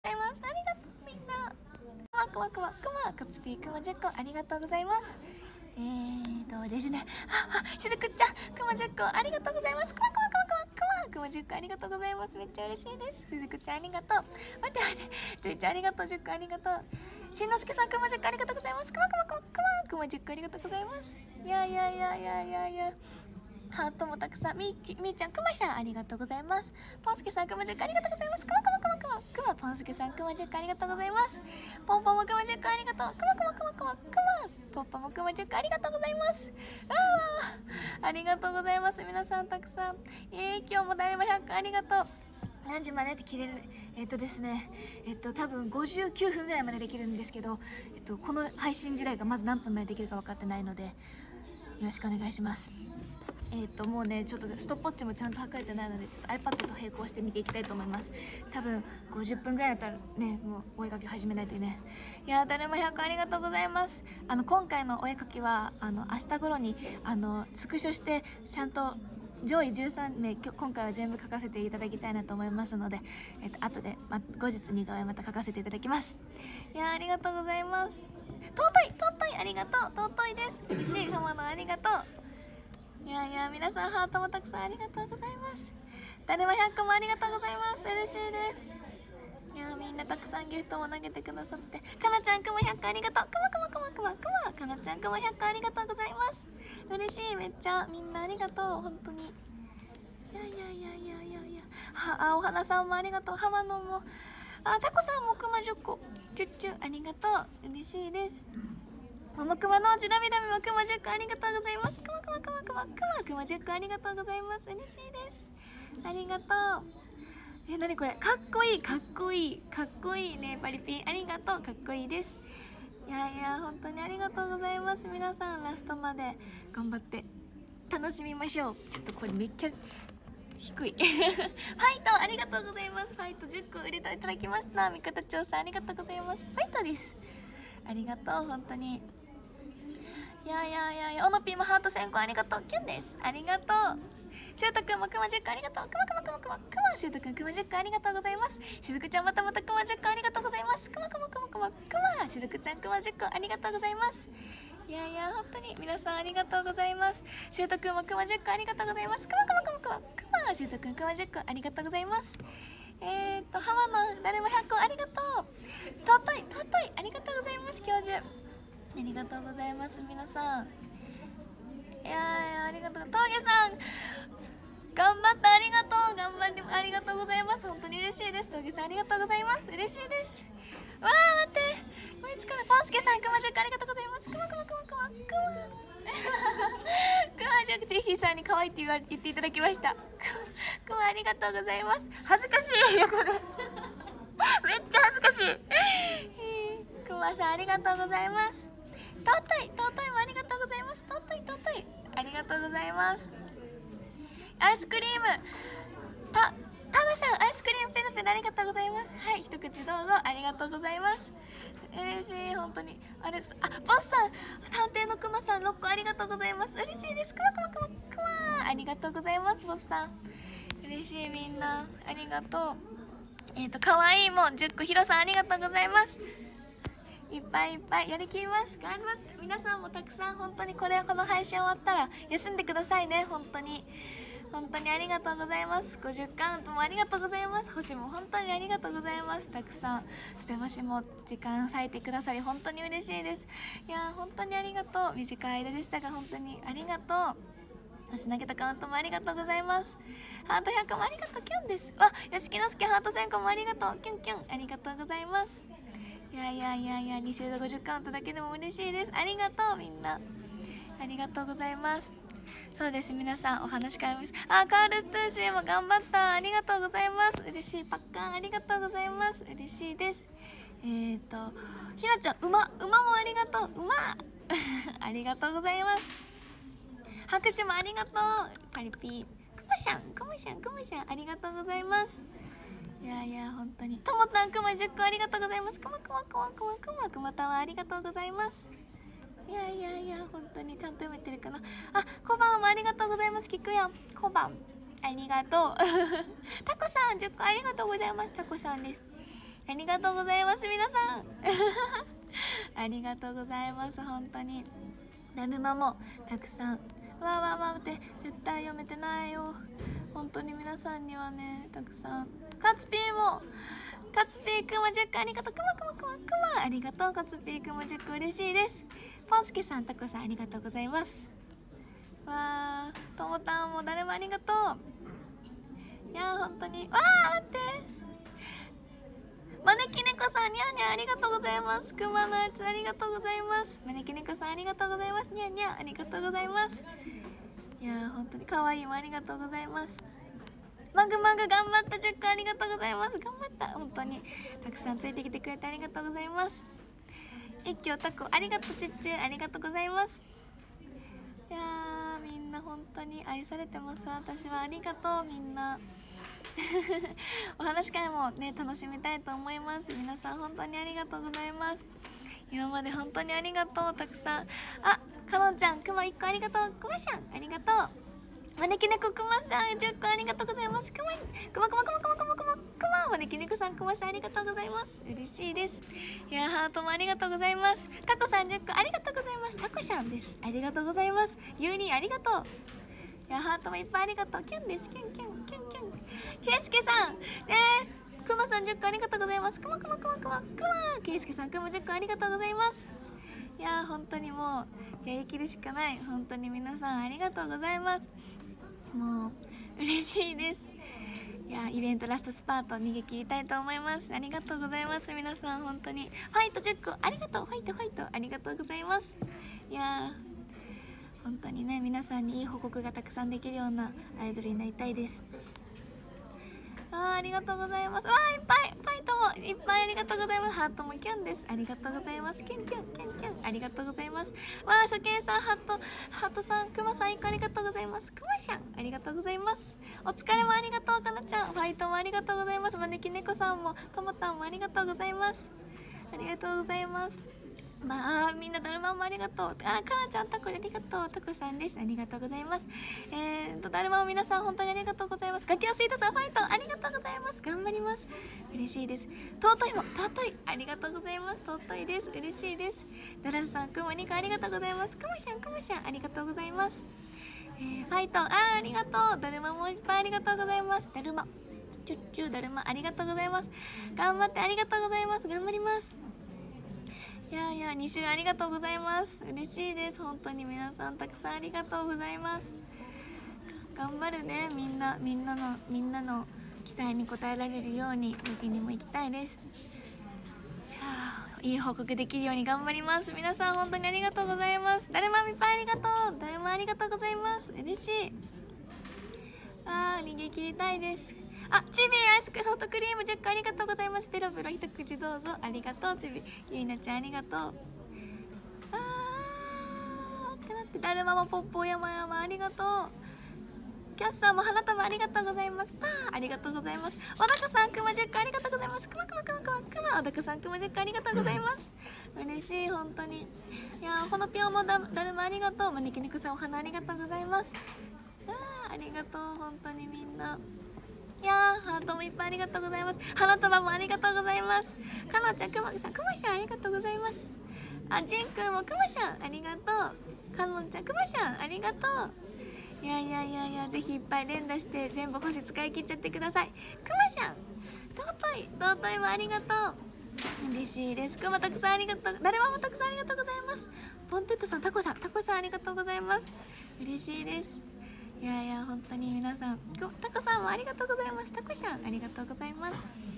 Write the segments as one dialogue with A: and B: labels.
A: ざいます。ありがとうみんな。くまかつぴーくま10個ありがとうございます。ですね。しずくちゃんくま10個ありがとうございます。くま10個ありがとうございます。めっちゃ嬉しいです。しずくちゃんありがとう。待ってじゅいちゃんありがとう。10個ありがとう。しんのすけさんくま10個ありがとうございます。くま10個ありがとうございます。いやハートもたくさん。みーちゃんくましゃんありがとうございます。ぽんすけさんくま10個ありがとうございます。くまぽんすけさんくま10個ありがとうございます。ぽんぽもくま10個ありがとう。ぽんぽもくま10個ありがとうございます。ありがとうございます。皆さんたくさん。今日も誰も100個ありがとう。何時までって切れるですね多分59分ぐらいまでできるんですけど、この配信時代がまず何分までできるか分かってないのでよろしくお願いします。もうねちょっとストップウォッチもちゃんと測れてないのでちょっと iPad と並行して見ていきたいと思います。多分50分ぐらいだったらねもうお絵かき始めないとね。いや誰も100個ありがとうございます。今回のお絵かきは明日頃にスクショしてちゃんと上位13名今回は全部書かせていただきたいなと思いますので、後で、後日似顔絵また書かせていただきます。いやありがとうございます。尊いありがとう。尊いです。嬉しい浜野ありがとう。いや皆さんハートもたくさんありがとうございます。誰も100個もありがとうございます。嬉しいです。いやみんなたくさんギフトも投げてくださって、かなちゃんくも100個ありがとう。かなちゃんくも100個ありがとうございます。嬉しい。めっちゃみんなありがとう本当に。いやお花さんもありがとう。浜野もタコさんもくま10個チュッチュありがとう。嬉しいです。ももくまのちなみだみもくま10個ありがとうございます。くま10個ありがとうございます。嬉しいです。ありがとう。なにこれ、かっこいいね。パリピンありがとう。かっこいいです。いや本当にありがとうございます。皆さんラストまで頑張って楽しみましょう。ちょっとこれめっちゃ低いファイトありがとうございます。ファイト10個入れていただきました。味方調査ありがとうございます。ファイトです。ありがとう本当に。いやおのぴーもハート1000個ありがとう。キュンです。ありがとう。しゅうとくんもくま10個ありがとう。しゅうとくんくま10個ありがとうございます。しずくちゃんまたくま10個ありがとうございます。しずくちゃんくま10個ありがとうございます。いや本当に皆さんありがとうございます。しゅうとくんもくま10個ありがとうございます。しゅうとくんくま10個ありがとうございます。浜野誰も100個ありがとう。尊いありがとうございます。教授ありがとうございます。皆さんいやありがとう。峠さん頑張ってありがとう。ありがとうございます。本当に嬉しいです。峠さんありがとうございます。嬉しいです。わ待って追いつかない。ポンスケさんくま10個ありがとうございます。くまジェヒーさんに可愛いって言っていただきました。くまありがとうございます。恥ずかしいよこれめっちゃ恥ずかしい。くまさんありがとうございます。尊いもありがとうございます。尊いありがとうございます。アイスクリームタナさんアイスクリームペロペロありがとうございます。はい一口どうぞ。ありがとうございます。嬉しい本当に。ボスさん探偵のクマさん6個ありがとうございます。嬉しいです。クマありがとうございます。ボスさん嬉しい。みんなありがとう。かわいいも10個。ヒロさんありがとうございます。いっぱいやりきります。頑張って皆さんもたくさん本当にこの配信終わったら休んでくださいね。本当にありがとうございます。50カウントもありがとうございます。星も本当にありがとうございます。たくさん捨て星も時間割いてくださり本当に嬉しいです。いや本当にありがとう。短い間でしたが本当にありがとう。星投げたカウントもありがとうございます。ハート100個もありがとう。キュンです。吉木のすけハート1000個もありがとう。キュンありがとうございます。いや2週で50カウントだけでも嬉しいです。ありがとうみんなありがとうございます。そうです皆さんお話変えます。カールストゥーシーも頑張った。ありがとうございます。嬉しい。パッカンありがとうございます。嬉しいです。ひなちゃん馬もありがとう。ありがとうございます。拍手もありがとう。パリピーくましゃんありがとうございます。いや本当にともたんくま10個ありがとうございます。くまたはありがとうございます。いや本当にちゃんと読めてるかな。小判もありがとうございます。聞くよ小判ありがとうタコさん10個ありがとうございます。タコさんです。 ありがとうございます皆さんありがとうございます。本当にだるまもたくさん、わーわーわーって絶対読めてないよ。本当に皆さんにはね、たくさん。カツピーも、カツピーくんも10個ありがとう。くまくまくまくまありがとう。カツピーくんも10個嬉しいです。ポンスケさん、タコさんありがとうございます。わー、ともたんも誰もありがとう。いやー本当に、わー待って、招き猫さん、にゃんにゃんありがとうございます。くまのやつありがとうございます。招き猫さんありがとうございます。にゃんにゃんありがとうございます。いやー本当に可愛いもありがとうございます。マグマグ頑張った10個ありがとうございます。頑張った。本当にたくさんついてきてくれてありがとうございます。一挙タコありがとう。ちっちゅうありがとうございます。いやーみんな本当に愛されてます。私はありがとうみんなお話し会もね楽しみたいと思います。皆さん本当にありがとうございます。今まで本当にありがとう。たくさん、あ、かのんちゃんくま1個ありがとう。くましゃんありがとう。招き猫くまさん10個ありがとうございます。くまくまくまくまくまくまくまくま招き猫さんくまさんありがとうございます。嬉しいです。いやハートもありがとうございます。タコさん10個ありがとうございます。タコシャンです。ありがとうございます。ゆうりありがとう。いやハートもいっぱいありがとう。キュンです。キュンキュンキュンキュン。けいすけさんくまさん10個ありがとうございます。くまくまくまくまくまけいすけさんくま10個ありがとうございます。いや本当にもうやりきるしかない。本当に皆さんありがとうございます。もう嬉しいです。いやイベントラストスパート逃げ切りたいと思います。ありがとうございます皆さん。本当にファイト10個ありがとう。ファイトファイトありがとうございます。いや本当にね皆さんにいい報告がたくさんできるようなアイドルになりたいです。ありがとうございます。わーいっぱいファイトもいっぱいありがとうございます。ハートもキュンです。ありがとうございます。キュンキュンキュンキュンありがとうございます。わー初見さんハートさんくまさん1個ありがとうございます。くましゃんありがとうございます。お疲れもありがとう。かなちゃんファイトもありがとうございます。招き猫さんもともたんもありがとうございます。ありがとうございます。まあみんなだるまもありがとう。かなちゃんタコありがとう。タコさんです。ありがとうございます。だるまも皆さん本当にありがとうございます。ガキのスイートさんファイトありがとうございます。頑張ります。嬉しいです。尊いも尊いありがとうございます。尊いです。嬉しいです。ダラスさんくま2個ありがとうございます。くましゃんありがとうございます。ファイトありがとう。だるまもいっぱいありがとうございます。だるまチュッチュだるまありがとうございます。頑張ってありがとうございます。頑張ります。いやいや2週ありがとうございます。嬉しいです。本当に皆さんたくさんありがとうございます。頑張るね。みんなの期待に応えられるようにロケにも行きたいです。いい報告できるように頑張ります。皆さん本当にありがとうございます。だるまいっぱいありがとう。だるまありがとうございます。嬉しい。逃げ切りたいです。チビアイスクソフトクリーム10個ありがとうございます。ペロペロ一口どうぞ。ありがとうチビ。ゆいなちゃんありがとう。待ってだるまもポッポー山々ありがとう。キャッサーも花束ありがとうございます。パーありがとうございます。おだかさんくま10個ありがとうございます。くまおだかさんくま10個ありがとうございます。嬉しい本当に。いやほのぴょんもだるまありがとう。招き猫さんお花ありがとうございます。ありがとう本当にみんな。いやハートもいっぱいありがとうございます。花束もありがとうございます。かなちゃんくまさんありがとうございます。じんくんもくましゃんありがとう。かのんちゃんくましゃんありがとう。いやぜひいっぱい連打して全部星使い切っちゃってください。くましゃん尊いもありがとう。嬉しいです。くまたくさんありがとう。だるまもたくさんありがとうございます。ポンテットさんタコさんありがとうございます。嬉しいです。いや本当に皆さんタコさんもありがとうございます。タコシャンありがとうございます。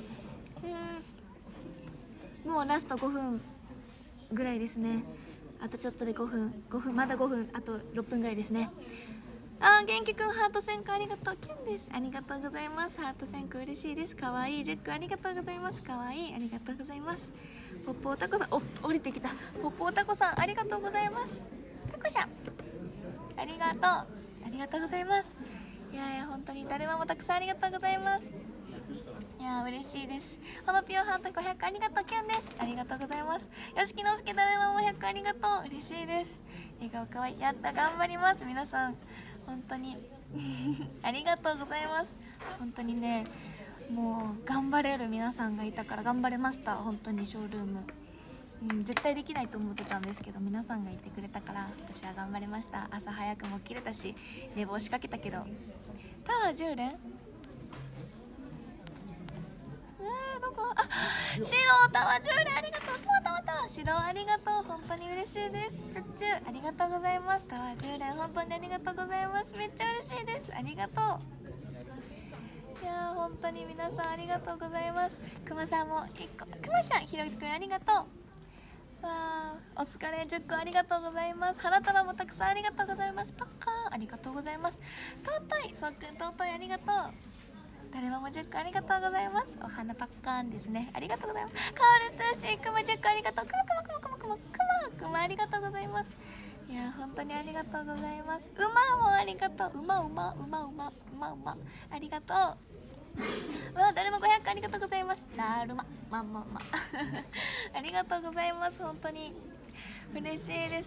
A: もうラスト5分ぐらいですね。あとちょっとで5分まだ5分あと6分ぐらいですね。元気くんハート1000個ありがとう。キュンです。ありがとうございます。ハート1000個嬉しいです。かわいい10個ありがとうございます。かわいいありがとうございます。ポッポータコさん降りてきた。ポッポータコさんありがとうございます。タコシャンありがとう。ありがとうございます。いや本当にだるまもたくさんありがとうございます。いや嬉しいです。ほのぴよハート500ありがとう。キュンです。ありがとうございます。よしきのすけだるまも100ありがとう。嬉しいです。笑顔かわいい。やった頑張ります皆さん本当にありがとうございます。本当にねもう頑張れる皆さんがいたから頑張れました。本当にショールーム、絶対できないと思ってたんですけど、皆さんがいてくれたから私は頑張れました。朝早くも起きれたし寝坊しかけたけど。タワー10連どこ、あ、白タワー10連ありがとう。たま白ありがとう、本当に嬉しいです。チュッチュありがとうございます。タワー10連本当にありがとうございます。めっちゃ嬉しいです。ありがとう。いやー本当に皆さんありがとうございます。くまさんも1個、くまさん、ひろきくんありがとう。わーお疲れ10個ありがとうございます。花束もたくさんありがとうございます。パッカーンありがとうございます。尊いそうくん尊いありがとう。誰も10個ありがとうございます。お花パッカーンですね、ありがとうございます。カールストゥーシーくま10個ありがとう。くまありがとうございます。いや本当にありがとうございます。馬もありがとう。馬ありがとう。うわ、誰も500ありがとうございます。だるまありがとうございます。本当に嬉しいです。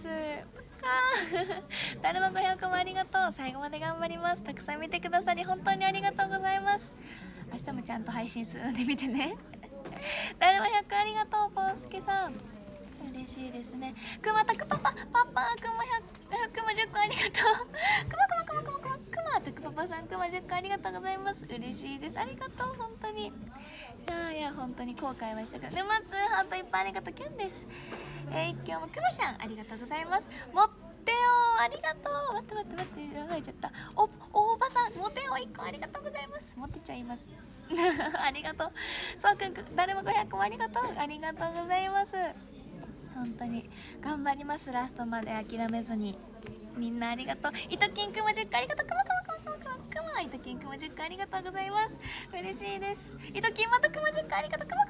A: 誰も500もありがとう。最後まで頑張ります。たくさん見てくださり本当にありがとうございます。明日もちゃんと配信するので見てね。誰も100ありがとう。ポンスケさん嬉しいですね。くまたくパパくま10個ありがとう。くまたくパパさんくま10個ありがとうございます。嬉しいです。ありがとう本当に。いや本当に後悔はしたけどね。まつハートいっぱいありがとう。キュンです。今日もくまさんありがとうございます。もってよありがとう。待って流れちゃった。おばさんもてよ1個ありがとうございます。持ってちゃいますありがとう。そうくん誰も500もありがとう。ありがとうございます。本当に頑張ります。ラストまで諦めずに。みんなありがとう。いときんくま10個ありがとう。いときんくま10個ありがとうございます。嬉しいです。いときんまたくま10個ありがとう。くま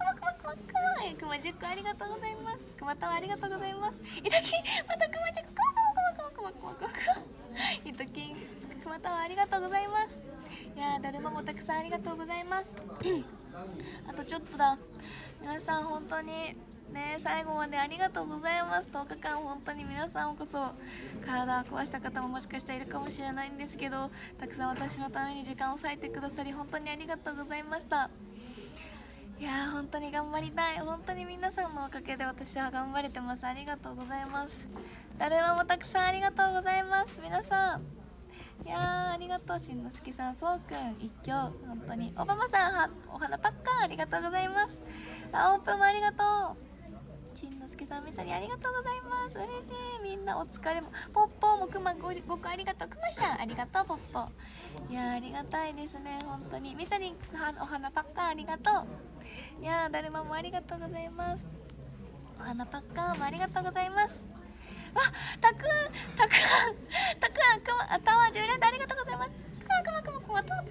A: 10個ありがとうございます。くまたはありがとうございます。いときんまたくま10個いときんくまたはありがとうございます。いやだるまもたくさんありがとうございますあとちょっとだ。皆さん本当にね、最後までありがとうございます。10日間本当に皆さんこそ体を壊した方ももしかしたらいるかもしれないんですけど、たくさん私のために時間を割いてくださり本当にありがとうございました。いやー本当に頑張りたい。本当に皆さんのおかげで私は頑張れてます。ありがとうございます。誰もたくさんありがとうございます。皆さんいやーありがとう。しんのすけさん、そうくん一挙本当に。おばまさんお花パッカーンありがとうございます。オープンもありがとう。しんのすけさん、みさりありがとうございます。嬉しい。みんなお疲れも。ポッポーもくま5個ありがとう。くましゃんありがとう。ポッポいやーありがたいですね本当に。みさりお花パッカーンありがとう。いやーだるまもありがとうございます。お花パッカーンもありがとうございます。わたくあたわ10連でありがとうございます。ありがとう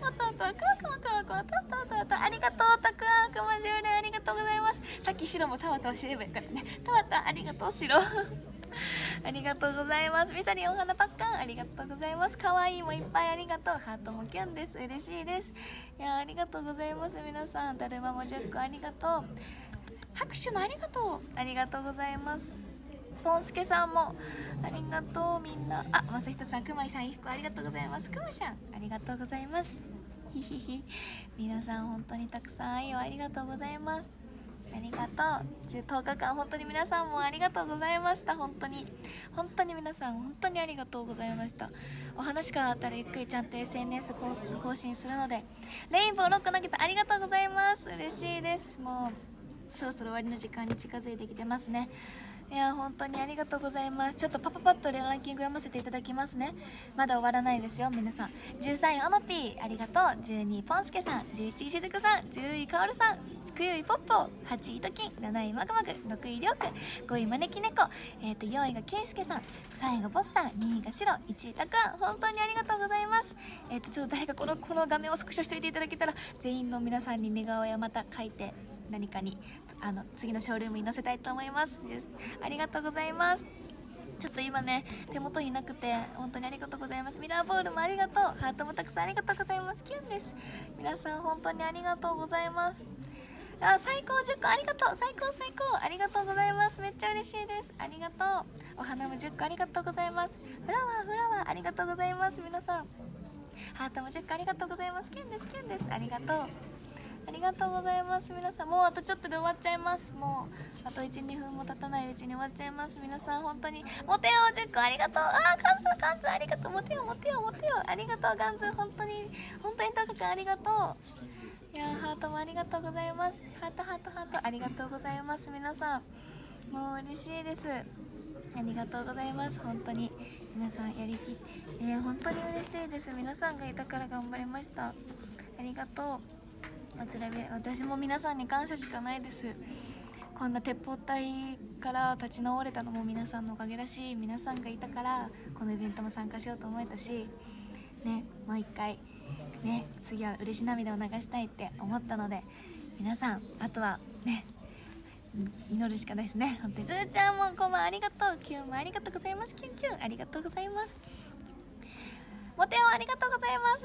A: たくあんくま10連ありがとうございます。さっき白もたわたわ知ればよかったね。たわたありがとう白ありがとうございます。みさりお花パッカンありがとうございます。かわいいもいっぱいありがとう。ハートもキュンです。嬉しいです。いやありがとうございます。皆さんだるまも10個ありがとう。拍手もありがとう。ありがとうございます。ポンスケさんもありがとう。みんなまさひとさん、くまいさん1個ありがとうございます。くましゃんありがとうございますひひひ皆さん本当にたくさん愛をありがとうございます。ありがとう。10日間本当に皆さんもありがとうございました。本当に皆さん本当にありがとうございました。お話があったらゆっくりちゃんと SNS 更新するので。レインボー6個投げてありがとうございます。嬉しいです。もうそろそろ終わりの時間に近づいてきてますね。いや本当にありがとうございます。ちょっとパパパッとランキング読ませていただきますね。まだ終わらないですよ皆さん。13位オノピーありがとう。12位ポンスケさん、11位しずくさん、10位かおるさん、9位ポッポ、8位ときん、7位マグマグ、6位りょうくん、5位招き猫、4位がけいすけさん、3位がボスさん、2位がシロ、1位たくあん。本当にありがとうございます。ちょっと誰かこの画面をスクショしておいていただけたら、全員の皆さんに寝顔やまた書いて何かに次のショールームに載せたいと思います。ありがとうございます。ちょっと今ね手元になくて本当にありがとうございます。ミラーボールもありがとう。ハートもたくさんありがとうございます。キュンです。皆さん本当にありがとうございます。最高10個ありがとう。最高ありがとうございます。めっちゃ嬉しいです。ありがとう。お花も10個ありがとうございます。フラワーありがとうございます。皆さんハートも10個ありがとうございます。キュンですありがとうありがとうございます。皆さん、もうあとちょっとで終わっちゃいます。もうあと 1,2 分も経たないうちに終わっちゃいます。皆さん本当にモテよ10個ありがとう。ガンズありがとう。モテよありがとう。ガンズ本当にタカくんありがとう。いやハートもありがとうございます。ハートありがとうございます。皆さんもう嬉しいです。ありがとうございます。本当に皆さんやりきって本当に嬉しいです。皆さんがいたから頑張りました。ありがとう。私も皆さんに感謝しかないです。こんな鉄砲隊から立ち直れたのも皆さんのおかげだし、皆さんがいたからこのイベントも参加しようと思えたしね、もう一回ね、次は嬉し涙を流したいって思ったので、皆さんあとはね祈るしかないですね。本当にずーちゃんもこんばんありがとう。キュンもありがとうございます。キュンキュンありがとうございます。モテオありがとうございます。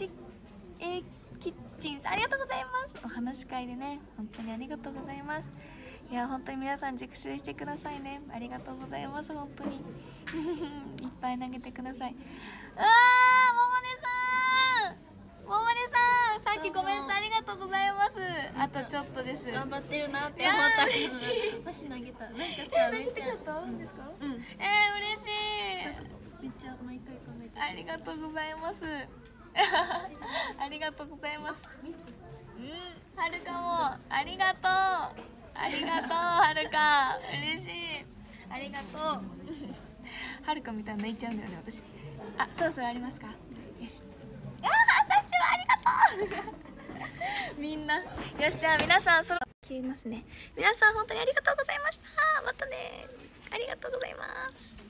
A: キッチンさんありがとうございます。お話し会でね本当にありがとうございます。いや本当に皆さん熟習してくださいね。ありがとうございます。本当にいっぱい投げてください。ももねさんさっきコメントありがとうございます。あとちょっとです。
B: 頑張ってるなって思った。
A: 嬉しい。
B: 星投げた。なんかさ、
A: 投げてくれたんですか？嬉しい。
B: めっちゃ毎回考えてる。
A: ありがとうございます。ありがとうございます。はるかもありがとう。はるか嬉しい。ありがとう。はるかみたいに泣いちゃうんだよね私。あ、そろそろありますか？よし。あ、最初はありがとう。みんなよし、では皆さんそろ消えますね。皆さん本当にありがとうございました。またね。ありがとうございます。